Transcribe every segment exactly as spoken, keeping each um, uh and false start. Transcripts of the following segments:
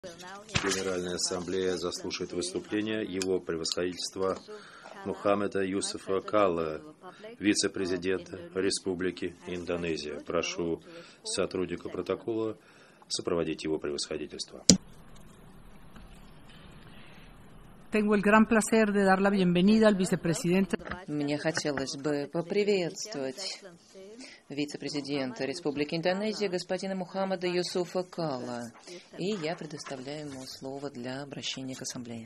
Генеральная ассамблея заслушает выступление Его Превосходительства Мухаммеда Юсуфа Калла, вице-президента Республики Индонезия. Прошу сотрудника протокола сопроводить Его Превосходительство. Мне хотелось бы поприветствовать вице-президента Республики Индонезия господина Мухаммада Юсуфа Калла, и я предоставляю ему слово для обращения к Ассамблее.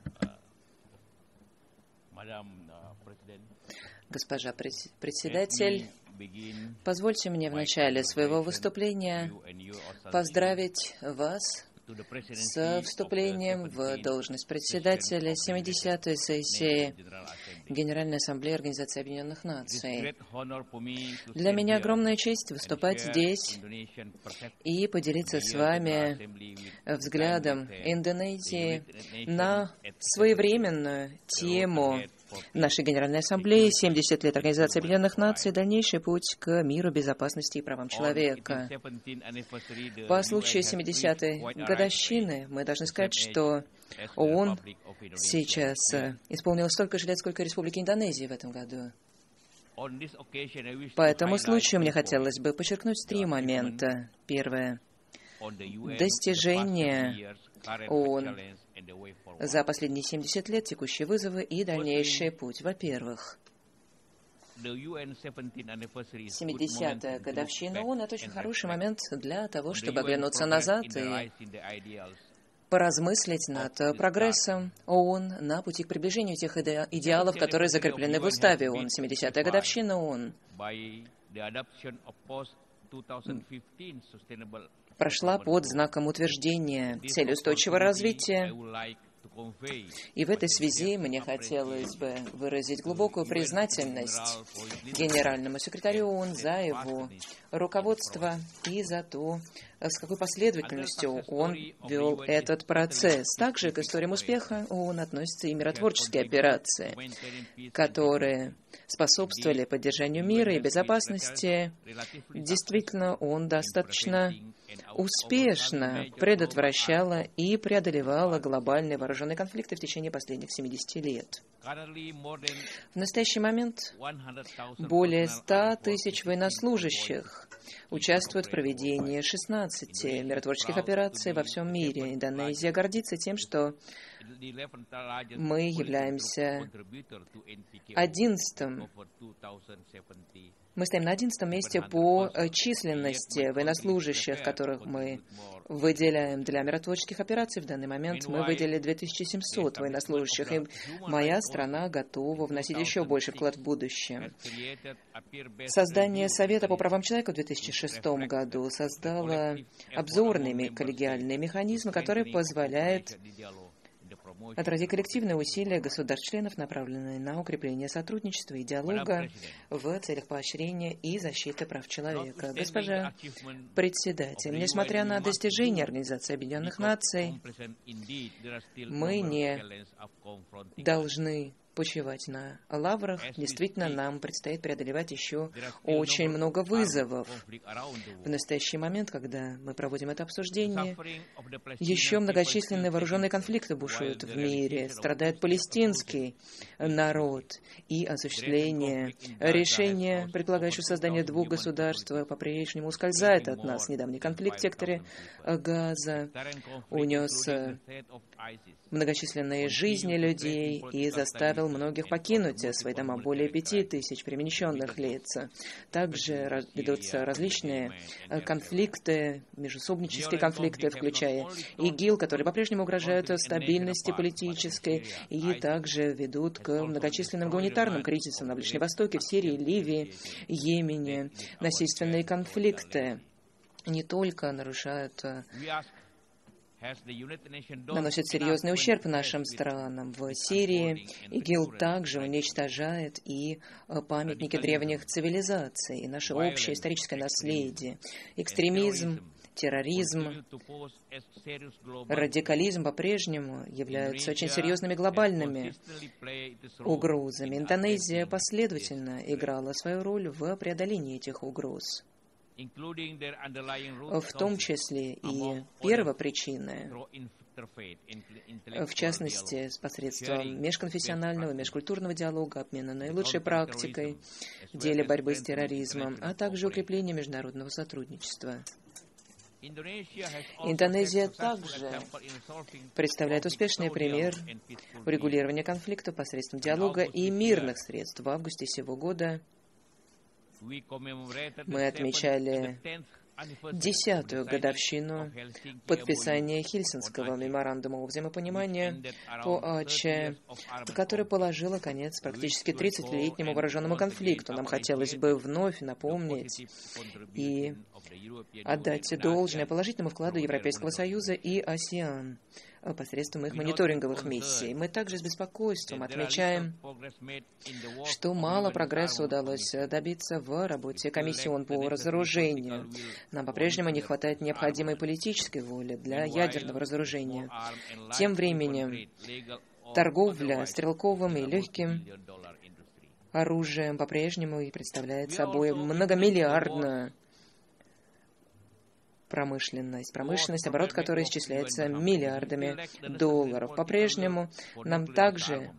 Госпожа председатель, позвольте мне в начале своего выступления поздравить вас с вступлением в должность председателя семидесятой сессии Генеральной Ассамблеи Организации Объединенных Наций. Для меня огромная честь выступать здесь и поделиться с вами взглядом Индонезии на своевременную тему нашей Генеральной Ассамблеи «семьдесят лет Организации Объединенных Наций. Дальнейший путь к миру, безопасности и правам человека». По случаю семидесятой годовщины мы должны сказать, что ООН сейчас исполнилось столько же лет, сколько Республики Индонезия в этом году. По этому случаю мне хотелось бы подчеркнуть три момента. Первое. Достижение ООН за последние семьдесят лет, текущие вызовы и дальнейший путь. Во-первых, семидесятая годовщина ООН — это очень хороший момент для того, чтобы оглянуться назад и поразмыслить над прогрессом ООН на пути к приближению тех иде- идеалов, которые закреплены в уставе ООН. семидесятая годовщина ООН прошла под знаком утверждения цели устойчивого развития. И в этой связи мне хотелось бы выразить глубокую признательность генеральному секретарю ООН за его руководство и за то, с какой последовательностью он вел этот процесс. Также к историям успеха ООН относятся и миротворческие операции, которые способствовали поддержанию мира и безопасности. Действительно, он достаточно успешно предотвращала и преодолевала глобальные вооруженные конфликты в течение последних семидесяти лет. В настоящий момент более ста тысяч военнослужащих участвуют в проведении шестнадцати миротворческих операций во всем мире. Индонезия гордится тем, что мы являемся одиннадцатым. Мы стоим на одиннадцатом месте по численности военнослужащих, которых мы выделяем для миротворческих операций. В данный момент мы выделили две тысячи семьсот военнослужащих, и моя страна готова вносить еще больше вклад в будущее. Создание Совета по правам человека в две тысячи шестом году создало обзорный коллегиальный механизм, который позволяет отразить коллективные усилия государств-членов, направленные на укрепление сотрудничества и диалога в целях поощрения и защиты прав человека. Госпожа председатель, несмотря на достижения Организации Объединенных Наций, мы не должны почивать на лаврах. Действительно, нам предстоит преодолевать еще очень много вызовов. В настоящий момент, когда мы проводим это обсуждение, еще многочисленные вооруженные конфликты бушуют в мире, страдает палестинский народ, и осуществление решения, предполагающего создание двух государств, по-прежнему ускользает от нас. Недавний конфликт в секторе Газа унес многочисленные жизни людей и заставил многих покинуть свои дома, более пяти тысяч перемещенных лиц. Также ведутся различные конфликты, междоусобнические конфликты, включая ИГИЛ, которые по-прежнему угрожают стабильности политической, и также ведут к многочисленным гуманитарным кризисам на Ближнем Востоке, в Сирии, Ливии, Йемене. Насильственные конфликты не только нарушают наносит серьезный ущерб нашим странам. В Сирии ИГИЛ также уничтожает и памятники древних цивилизаций, и наше общее историческое наследие. Экстремизм, терроризм, радикализм по-прежнему являются очень серьезными глобальными угрозами. Индонезия последовательно играла свою роль в преодолении этих угроз. в том числе и первопричины, в частности, посредством межконфессионального, межкультурного диалога, обмена наилучшей практикой в деле борьбы с терроризмом, а также укрепления международного сотрудничества. Индонезия также представляет успешный пример урегулирования конфликта посредством диалога и мирных средств. В августе сего года мы отмечали десятую годовщину подписания Хельсинского меморандума о взаимопонимании по АЧ, который положила конец практически тридцатилетнему вооруженному конфликту. Нам хотелось бы вновь напомнить и отдать должное положительному вкладу Европейского Союза и АСЕАН посредством их мониторинговых миссий. Мы также с беспокойством отмечаем, что мало прогресса удалось добиться в работе комиссии ООН по разоружению. Нам по-прежнему не хватает необходимой политической воли для ядерного разоружения. Тем временем торговля стрелковым и легким оружием по-прежнему и представляет собой многомиллиардную промышленность, промышленность, оборот которой исчисляется миллиардами долларов. По-прежнему нам также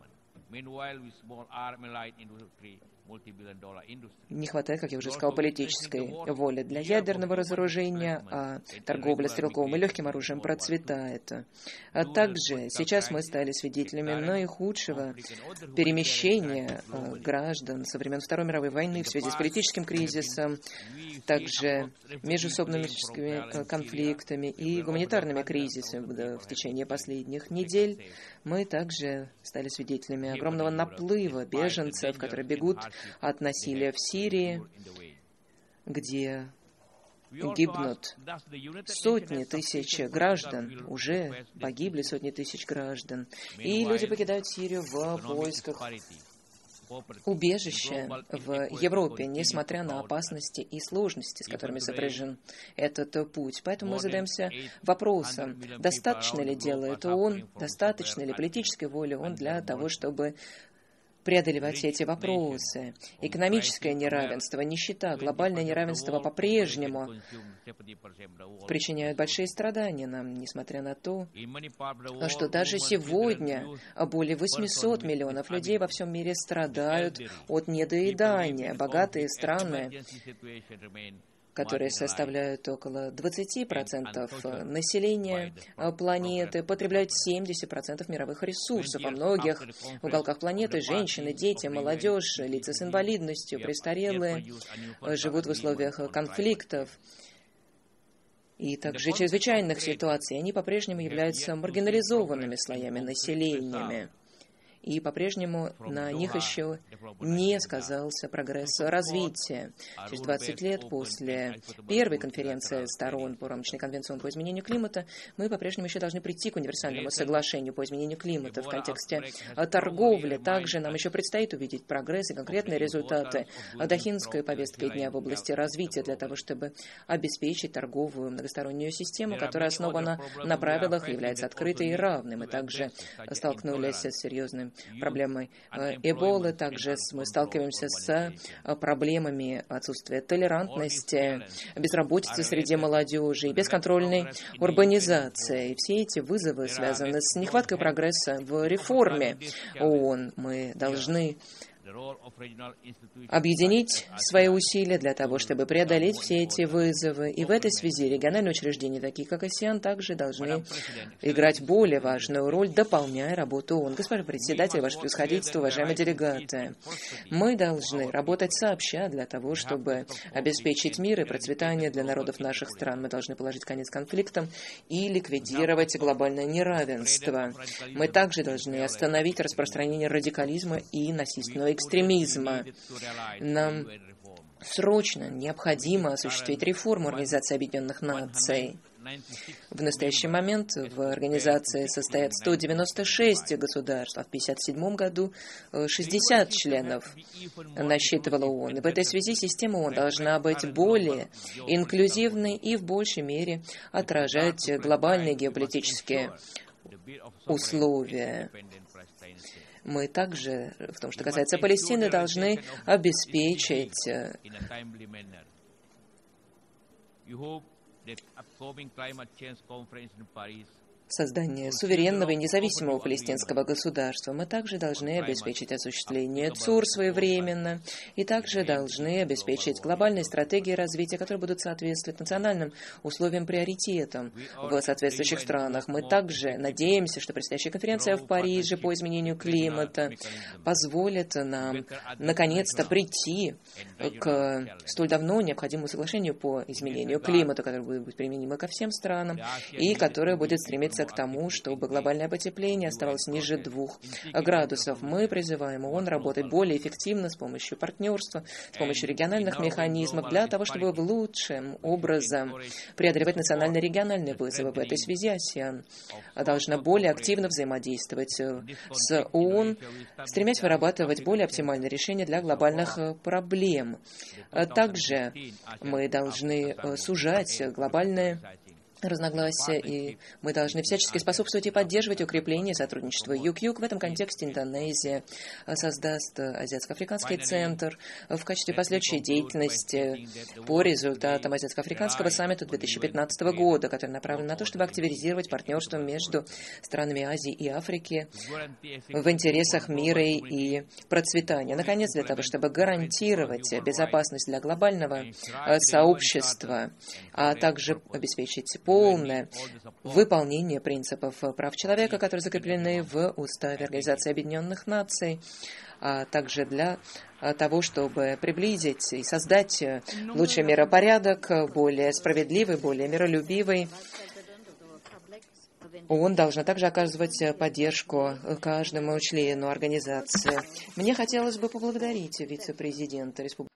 не хватает, как я уже сказал, политической воли для ядерного разоружения, а торговля стрелковым и легким оружием процветает. А также сейчас мы стали свидетелями наихудшего перемещения граждан со времен Второй мировой войны в связи с политическим кризисом, также междусобными конфликтами и гуманитарными кризисами в течение последних недель. Мы также стали свидетелями огромного наплыва беженцев, которые бегут от насилия в Сирии, где гибнут сотни тысяч граждан, уже погибли сотни тысяч граждан, и люди покидают Сирию в поисках убежища в Европе, несмотря на опасности и сложности, с которыми сопряжен этот путь. Поэтому мы задаемся вопросом, достаточно ли делает ООН, достаточно ли политической воли ООН для того, чтобы преодолевать все эти вопросы. Экономическое неравенство, нищета, глобальное неравенство по-прежнему причиняют большие страдания нам, несмотря на то, что даже сегодня более восьмисот миллионов людей во всем мире страдают от недоедания. Богатые страны, которые составляют около двадцати процентов населения планеты, потребляют семьдесят процентов мировых ресурсов. Во многих уголках планеты женщины, дети, молодежь, лица с инвалидностью, престарелые живут в условиях конфликтов и также чрезвычайных ситуаций. Они по-прежнему являются маргинализованными слоями населения. И по-прежнему на них еще не сказался прогресс развития. Через двадцать лет после первой конференции сторон по рамочной конвенции по изменению климата мы по-прежнему еще должны прийти к универсальному соглашению по изменению климата в контексте торговли. Также нам еще предстоит увидеть прогресс и конкретные результаты Дахинской повестки дня в области развития для того, чтобы обеспечить торговую многостороннюю систему, которая основана на правилах и является открытой и равной. Мы также столкнулись с серьезным проблемой Эболы. Также мы сталкиваемся с проблемами отсутствия толерантности, безработицы среди молодежи и бесконтрольной урбанизации. И все эти вызовы связаны с нехваткой прогресса в реформе ООН. Мы должны объединить свои усилия для того, чтобы преодолеть все эти вызовы. И в этой связи региональные учреждения, такие как АСЕАН, также должны играть более важную роль, дополняя работу ООН. Господин председатель, ваше превосходительство, уважаемые делегаты, мы должны работать сообща для того, чтобы обеспечить мир и процветание для народов наших стран. Мы должны положить конец конфликтам и ликвидировать глобальное неравенство. Мы также должны остановить распространение радикализма и насильственного экстремизма. Нам срочно необходимо осуществить реформу Организации Объединенных Наций. В настоящий момент в организации состоят сто девяносто шесть государств, а в тысяча девятьсот пятьдесят седьмом году шестьдесят членов насчитывала ООН. И в этой связи система ООН должна быть более инклюзивной и в большей мере отражать глобальные геополитические условия. Мы также, в том, что касается Палестины, должны обеспечить создание суверенного и независимого палестинского государства. Мы также должны обеспечить осуществление ЦУР своевременно и также должны обеспечить глобальные стратегии развития, которые будут соответствовать национальным условиям, приоритетам в соответствующих странах. Мы также надеемся, что предстоящая конференция в Париже по изменению климата позволит нам наконец-то прийти к столь давно необходимому соглашению по изменению климата, которое будет быть применимо ко всем странам и которое будет стремиться к тому, чтобы глобальное потепление оставалось ниже двух градусов. Мы призываем ООН работать более эффективно с помощью партнерства, с помощью региональных механизмов для того, чтобы в лучшем образом преодолевать национально-региональные вызовы. В этой связи АСЕАН должна более активно взаимодействовать с ООН, стремясь вырабатывать более оптимальные решения для глобальных проблем. Также мы должны сужать глобальные разногласия, и мы должны всячески способствовать и поддерживать укрепление сотрудничества Юг-Юг. В этом контексте Индонезия создаст Азиатско-Африканский центр в качестве последующей деятельности по результатам Азиатско-Африканского саммита две тысячи пятнадцатого года, который направлен на то, чтобы активизировать партнерство между странами Азии и Африки в интересах мира и процветания. Наконец, для того, чтобы гарантировать безопасность для глобального сообщества, а также обеспечить полное выполнение принципов прав человека, которые закреплены в Уставе Организации Объединенных Наций, а также для того, чтобы приблизить и создать лучший миропорядок, более справедливый, более миролюбивый. ООН должна также оказывать поддержку каждому члену организации. Мне хотелось бы поблагодарить вице-президента Республики